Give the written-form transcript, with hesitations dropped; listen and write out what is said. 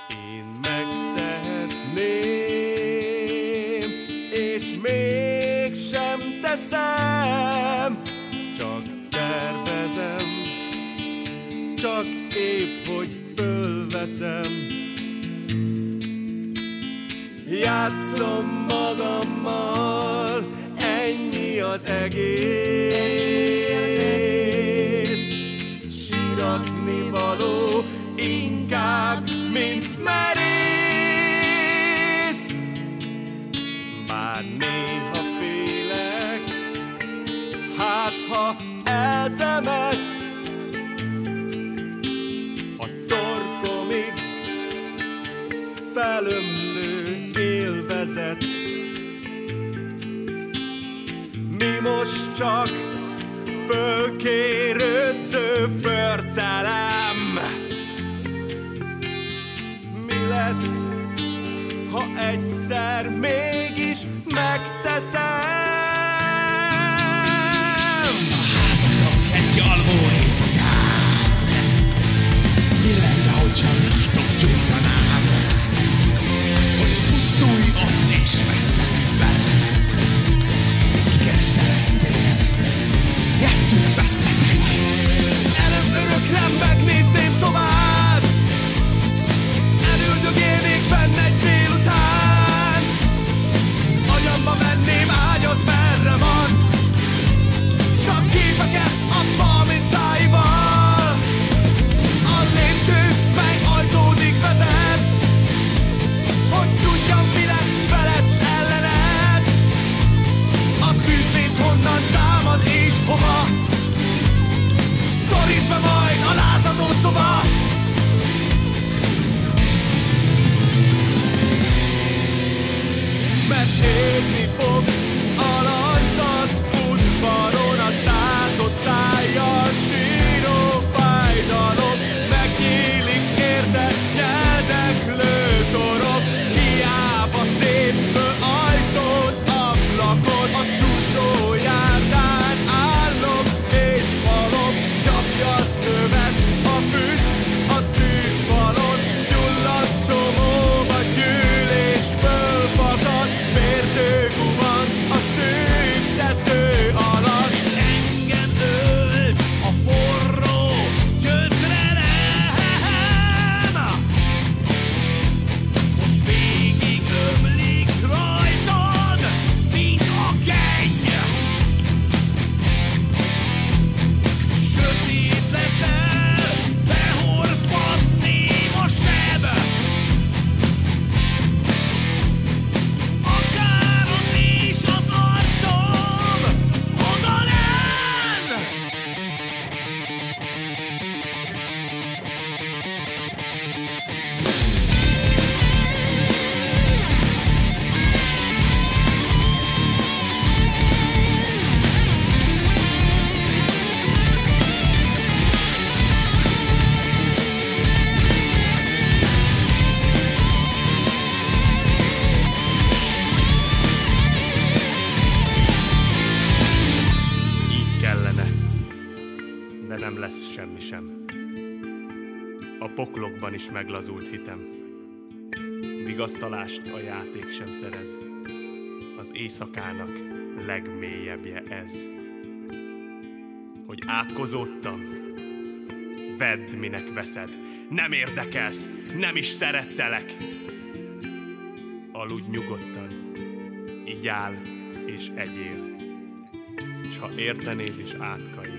Én megtehetném, és mégsem teszem, csak tervezem, csak épp hogy fölvetem. Játszom magammal, ennyi az egész. Síratni való inkább, mint merész. Bár néha félek, hát ha eltemet a torkomig felömlő élvezet. Mi most csak fölkérődző förtelem. Mi lesz, ha egyszer mégis megteszem? A házatok egy alvó éjszakán, mi lenne, hogyha látok gyújtanám, hogy pusztulj ott és veszek veled. Igen, szeretnél, együtt veszetek. Előbb örökre megnézném szobád, elüldögélnék benne egy délutánt. Agyamba venném ágyat, merre van, csak képeket a palmintáival. A lépcső, mely ajtódig vezet, hogy tudjam, mi lesz veled s ellened. A tűzvész honnan támad és hova, szorít be majd a lázadó szoba. Mert égni fogsz alatt az udvaron, a tátott szájjal síró fájdalom. Megnyílik érte nyeldeklő torok, hiába tépsz föl ajtót, ablakon. A túlsó járdán állok és halok, gyapjat növesz a füst a tűzfalon. Gyulladt csomóba gyűl és fölfakad, vérző gubanc a szűk tető alatt. Engem ölt a forró gyötrelem, most végig ömlik rajtad, mint a kenny. Sötét leszel, behorpadni a seb. A károsz és az arcom odalent. Így kellene, de nem lesz semmi sem. A poklokban is meglazult hitem. Vigasztalást a játék sem szerez. Az éjszakának legmélyebbje ez. Hogy átkozódtam, vedd, minek veszed. Nem érdekelsz, nem is szerettelek. Aludj nyugodtan, igyál és egyél. S ha értenéd is átkai,